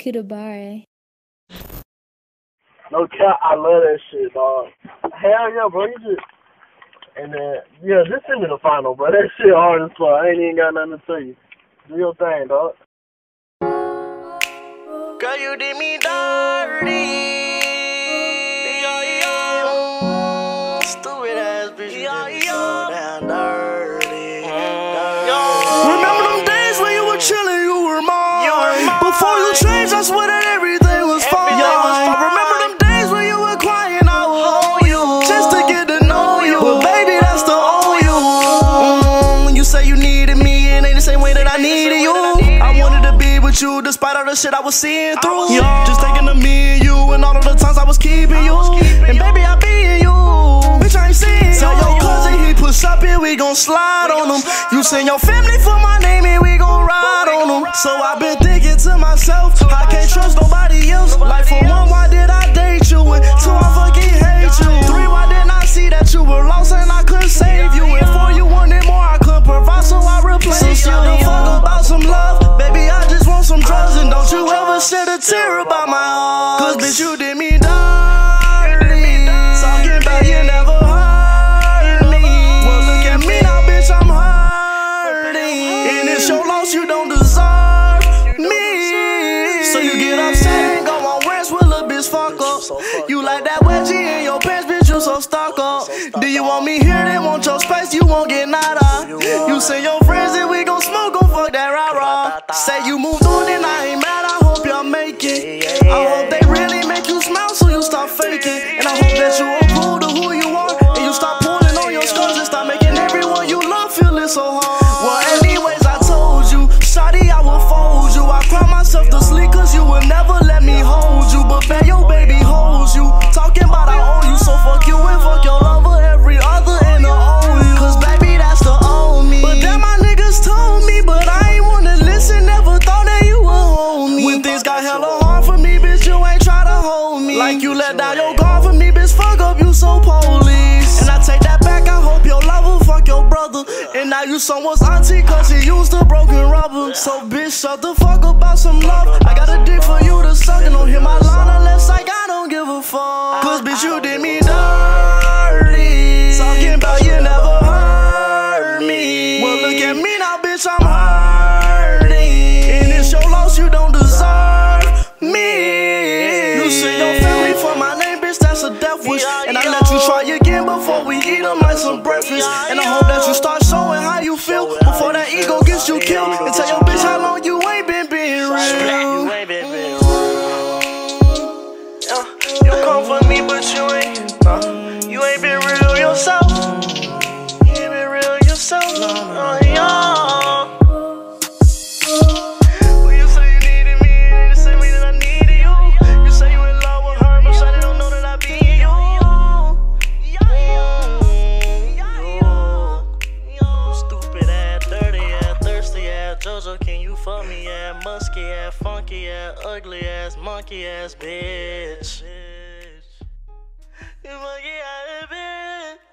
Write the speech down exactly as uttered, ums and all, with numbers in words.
Kudabare. No cap, I love that shit, dog. Hell yeah, bro. You just and then yeah, just send me the final, bro. That shit hard as fuck. I ain't even got nothing to tell you. Do your thing, dog. Girl, you did me dirty. Stupid ass bitch, you did me so damn dirty. Remember them days when you were chillin', you were mine. Before you changed, I swear that everything was fine. Remember them days when you were crying, I would hold you just to get to know you. But baby, that's the old you. Mm, you say you needed me, it ain't the same way that I needed you. I wanted to be with you despite all the shit I was seeing through. Just thinking of me and you and all of the times I was keeping you. And baby, I be in you. Bitch, I ain't seeing you. Tell your cousin he push up here, we gon' slide on him. You send your family for my name and we gon' ride on them. So I've been thinking to myself, I can't trust nobody else. Like for one, why did I date you? And two, I fucking hate you. Three, why didn't I see that you were lost and I couldn't save you? And four, you wanted more, I couldn't provide, so I replaced you. Don't fuck about some love, baby, I just want some drugs. And don't you ever shed a tear about my heart, cause bitch, you did me dirty. Talking about you never hurt me. Well, look at me now, bitch, I'm hurting. And it's your loss, you don't deserve me. So you get upset and go on rest with a bitch, fuck up. You like that wedgie in your pants, bitch, you so stuck up. Do you want me here, then want your space, you won't get nada. You say your friends and we gon' smoke, gon' fuck that rah-rah. Say you moved on and I ain't mad, I hope y'all make it. I hope they really make you smile so you stop faking. And I hope that you approve to who you are and you stop pulling on your scars and stop making everyone you love feel it so hard. Well, anyways, I told you, shawty, I will fold you. I cry myself to sleep cause you will never let me hold you. But bet your baby holds you. Talking about I owe you, so fuck you and fuck your lover, every other and the owe you. Cause baby, that's the old me. But then my niggas told me, but I ain't wanna listen, never thought that you would hold me. When things got hella hard for me, bitch, you ain't try to hold me. Like you let down your guard for me, bitch, fuck up, you so police. And I take that back, I hope your lover fuck your brother. And now you someone's auntie cause he used the broken rubber. So bitch, shut the fuck up about some love. I got a dick for you to suck and don't hit my line unless like I don't give a fuck. Cause bitch, you did me dirty. Talking about you never hurt me. Well, look at me now, bitch, I'm hurting. And it's your loss, you don't deserve me. You send your family for my name, bitch, that's a death wish. And I let you try again before we eat them like some breakfast. And I hope that you start showing how you feel before that ego gets you killed. And tell your bitch how long you ain't been being real. You ain't been being real. You come for me, but you ain't. Uh, you ain't been real yourself. You ain't been real yourself. Uh, yeah. When you say you needed me, it ain't the same way that I needed you. You say you in love with her, but shawty don't know that I be in you. You stupid ass, dirty ass, thirsty ass, Jojo, can you fuck me ass, musky ass, funky ass, ugly ass, monkey ass bitch. You monkey ass bitch.